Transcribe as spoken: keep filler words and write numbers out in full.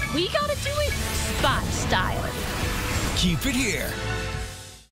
We gotta do it spot style. Keep it here.